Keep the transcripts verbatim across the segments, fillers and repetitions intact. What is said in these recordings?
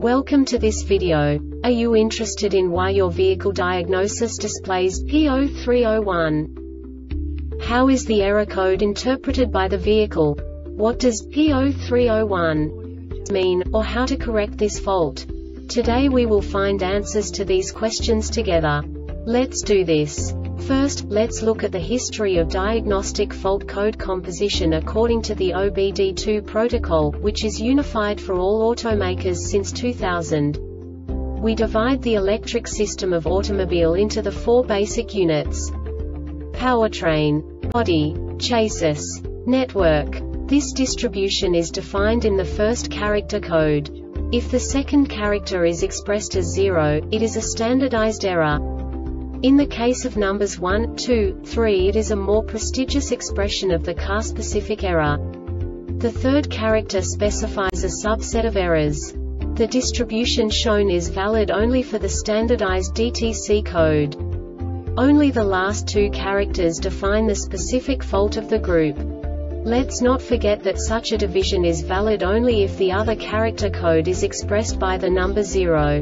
Welcome to this video. Are you interested in why your vehicle diagnosis displays P zero three zero one? How is the error code interpreted by the vehicle? What does P zero three zero one mean, or how to correct this fault? Today we will find answers to these questions together. Let's do this. First, let's look at the history of diagnostic fault code composition according to the O B D two protocol, which is unified for all automakers since two thousand. We divide the electric system of automobile into the four basic units: powertrain, body, chassis, network. This distribution is defined in the first character code. If the second character is expressed as zero, it is a standardized error. In the case of numbers one, two, three, it is a more prestigious expression of the car-specific error. The third character specifies a subset of errors. The distribution shown is valid only for the standardized D T C code. Only the last two characters define the specific fault of the group. Let's not forget that such a division is valid only if the other character code is expressed by the number zero.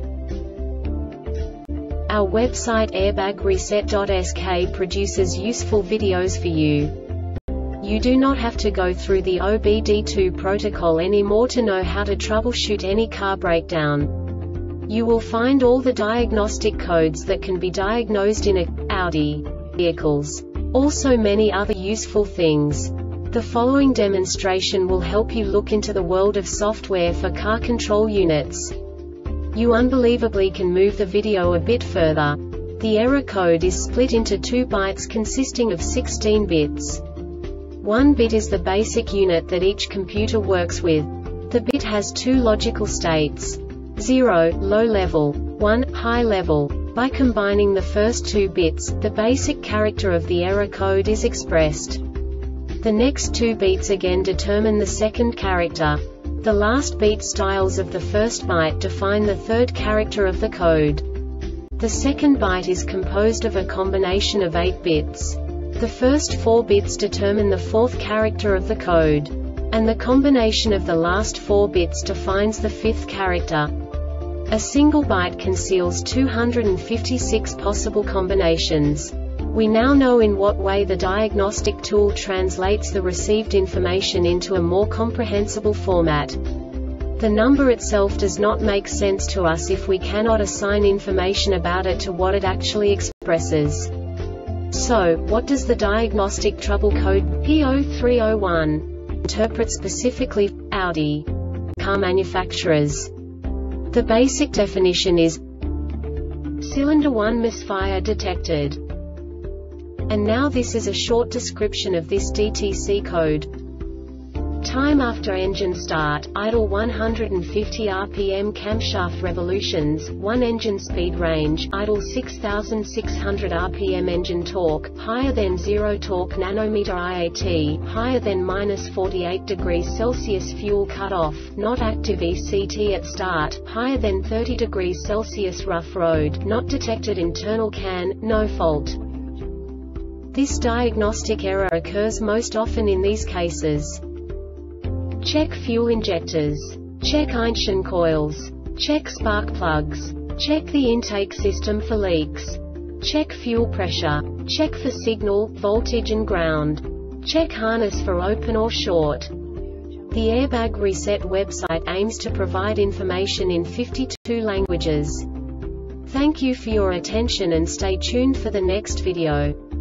Our website airbag reset dot S K produces useful videos for you. You do not have to go through the O B D two protocol anymore to know how to troubleshoot any car breakdown. You will find all the diagnostic codes that can be diagnosed in a Audi vehicles. Also many other useful things. The following demonstration will help you look into the world of software for car control units. You unbelievably can move the video a bit further. The error code is split into two bytes consisting of sixteen bits. One bit is the basic unit that each computer works with. The bit has two logical states: zero, low level, one, high level. By combining the first two bits, the basic character of the error code is expressed. The next two bits again determine the second character. The last beat styles of the first byte define the third character of the code. The second byte is composed of a combination of eight bits. The first four bits determine the fourth character of the code. And the combination of the last four bits defines the fifth character. A single byte conceals two hundred fifty-six possible combinations. We now know in what way the diagnostic tool translates the received information into a more comprehensible format. The number itself does not make sense to us if we cannot assign information about it to what it actually expresses. So, what does the diagnostic trouble code P zero three zero one interpret specifically for Audi car manufacturers? The basic definition is cylinder one misfire detected. And now this is a short description of this D T C code. Time after engine start, idle one hundred fifty R P M camshaft revolutions, one engine speed range, idle six thousand six hundred R P M engine torque, higher than zero torque nanometer I A T, higher than minus forty-eight degrees Celsius fuel cutoff, not active E C T at start, higher than thirty degrees Celsius rough road, not detected internal can, no fault. This diagnostic error occurs most often in these cases: check fuel injectors, check ignition coils, check spark plugs, check the intake system for leaks, check fuel pressure, check for signal, voltage and ground, check harness for open or short. The Airbag Reset website aims to provide information in fifty-two languages. Thank you for your attention and stay tuned for the next video.